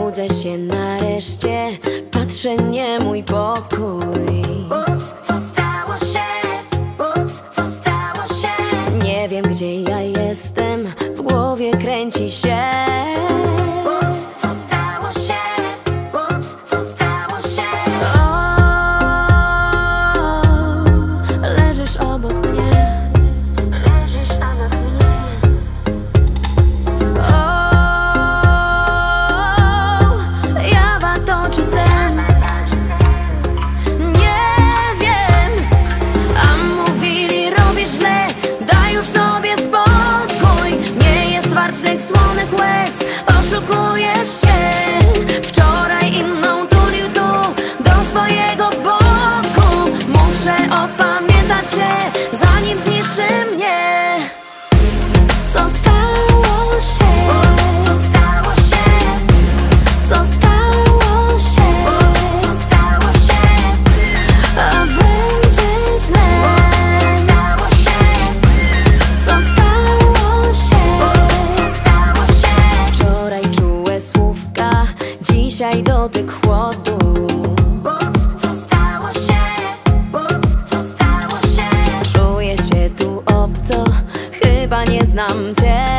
Budzę się nareszcie, patrzę, nie mój pokój. Ups, co stało się? Ups, co stało się? Nie wiem, gdzie ja jestem, w głowie kręci się. Ups, co stało się? Ups, co stało się? O, leżysz obok mnie. Leżysz obok mnie. Tych słonych łez oszukujesz się. Wczoraj inną tulił tu do swojego boku. Muszę opamiętać się, zanim zniszczy mnie. Co stało się? Co stało się? Co stało się? Co stało się? A będzie źle. Co stało się? Co stało się? Dzisiaj dotyk chłodu. Ups, co stało się? Ups, co stało się? Czuję się tu obco, chyba nie znam cię.